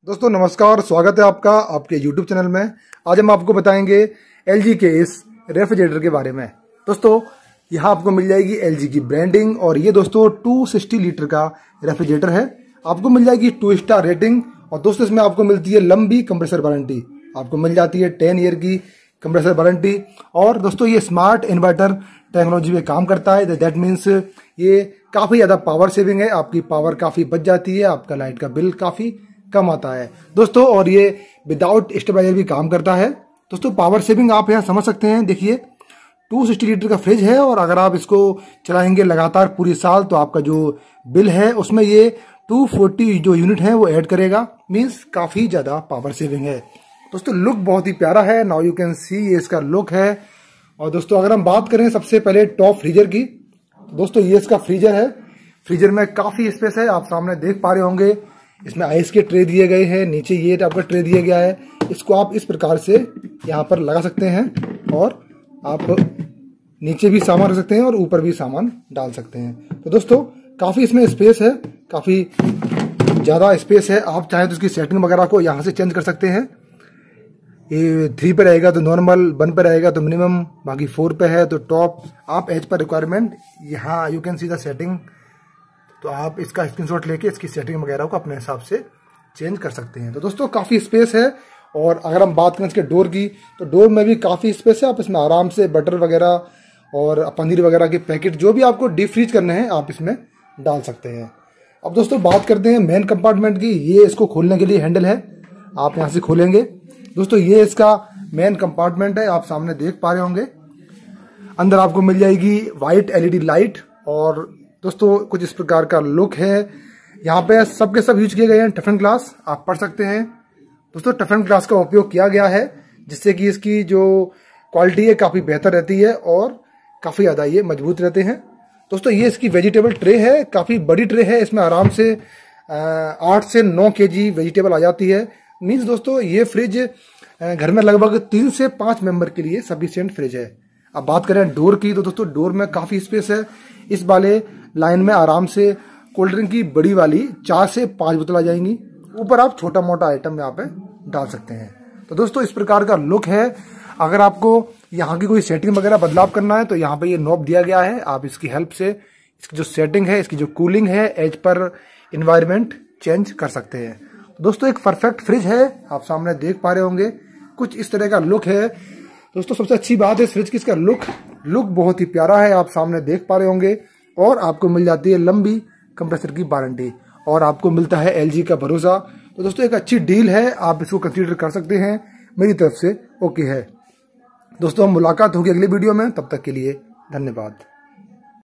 दोस्तों नमस्कार, स्वागत है आपका आपके YouTube चैनल में। आज हम आपको बताएंगे LG के इस रेफ्रिजरेटर के बारे में। दोस्तों यहाँ आपको मिल जाएगी LG की ब्रांडिंग और ये दोस्तों 260 लीटर का रेफ्रिजरेटर है। आपको मिल जाएगी 2 स्टार रेटिंग और दोस्तों इसमें आपको मिलती है लंबी कंप्रेसर वारंटी। आपको मिल जाती है 10 ईयर की कंप्रेसर वारंटी और दोस्तों ये स्मार्ट इन्वर्टर टेक्नोलॉजी में काम करता है। दैट मीन्स ये काफ़ी ज़्यादा पावर सेविंग है, आपकी पावर काफ़ी बच जाती है, आपका लाइट का बिल काफ़ी कम आता है दोस्तों। और ये विदाउट स्टेबलाइजर भी काम करता है दोस्तों। पावर सेविंग आप यहाँ समझ सकते हैं। देखिए 260 लीटर का फ्रिज है और अगर आप इसको चलाएंगे लगातार पूरी साल तो आपका जो बिल है उसमें ये 240 जो यूनिट है वो ऐड करेगा। मीन्स काफ़ी ज़्यादा पावर सेविंग है दोस्तों। लुक बहुत ही प्यारा है, नाउ यू कैन सी ये इसका लुक है। और दोस्तों अगर हम बात करें सबसे पहले टॉप फ्रीजर की, दोस्तों ये इसका फ्रीजर है। फ्रीजर में काफ़ी स्पेस है, आप सामने देख पा रहे होंगे। इसमें आइस के ट्रे दिए गए हैं, नीचे ये आपका ट्रे दिया गया है। इसको आप इस प्रकार से यहाँ पर लगा सकते हैं और आप नीचे भी सामान रख सकते हैं और ऊपर भी सामान डाल सकते हैं। तो दोस्तों काफ़ी इसमें स्पेस है, काफ़ी ज़्यादा स्पेस है। आप चाहें तो इसकी सेटिंग वगैरह को यहाँ से चेंज कर सकते हैं। ये 3 पे रहेगा तो नॉर्मल, 1 पे रहेगा तो मिनिमम, बाकी 4 पे है तो टॉप। आप एज पर रिक्वायरमेंट यहाँ you can see the setting, तो आप इसका स्क्रीनशॉट लेके इसकी सेटिंग वगैरह को अपने हिसाब से चेंज कर सकते हैं। तो दोस्तों काफ़ी स्पेस है। और अगर हम बात करें इसके डोर की तो डोर में भी काफ़ी स्पेस है। आप इसमें आराम से बटर वगैरह और पनीर वगैरह के पैकेट जो भी आपको डीप फ्रीज करने हैं आप इसमें डाल सकते हैं। अब दोस्तों बात करते हैं मेन कंपार्टमेंट की। ये इसको खोलने के लिए हैंडल है, आप यहाँ से खोलेंगे। दोस्तों ये इसका मेन कंपार्टमेंट है, आप सामने देख पा रहे होंगे। अंदर आपको मिल जाएगी वाइट LED लाइट और दोस्तों कुछ इस प्रकार का लुक है। यहाँ पे सब के सब यूज किए गए हैं टेफलॉन ग्लास, आप पढ़ सकते हैं। दोस्तों टेफलॉन ग्लास का उपयोग किया गया है जिससे कि इसकी जो क्वालिटी है काफ़ी बेहतर रहती है और काफ़ी ज़्यादा ये मजबूत रहते हैं। दोस्तों ये इसकी वेजिटेबल ट्रे है, काफ़ी बड़ी ट्रे है। इसमें आराम से 8 से 9 kg वेजिटेबल आ जाती है। मीन्स दोस्तों ये फ्रिज घर में लगभग 3 से 5 मेंबर के लिए सफिशिएंट फ्रिज है। अब बात करें डोर की तो दोस्तों डोर में काफ़ी स्पेस है। इस वाले लाइन में आराम से कोल्ड ड्रिंक की बड़ी वाली 4 से 5 बोतल आ जाएंगी। ऊपर आप छोटा मोटा आइटम यहाँ पे डाल सकते हैं। तो दोस्तों इस प्रकार का लुक है। अगर आपको यहाँ की कोई सेटिंग वगैरह बदलाव करना है तो यहाँ पे ये नॉब दिया गया है, आप इसकी हेल्प से इसकी जो सेटिंग है, इसकी जो कूलिंग है, एज पर इन्वायरमेंट चेंज कर सकते हैं। तो दोस्तों एक परफेक्ट फ्रिज है, आप सामने देख पा रहे होंगे। कुछ इस तरह का लुक है दोस्तों। सबसे अच्छी बात है इस फ्रिज की इसका लुक बहुत ही प्यारा है, आप सामने देख पा रहे होंगे। और आपको मिल जाती है लंबी कंप्रेसर की वारंटी और आपको मिलता है LG का भरोसा। तो दोस्तों एक अच्छी डील है, आप इसको कंसीडर कर सकते हैं। मेरी तरफ से ओके है दोस्तों। हम मुलाकात होगी अगले वीडियो में, तब तक के लिए धन्यवाद।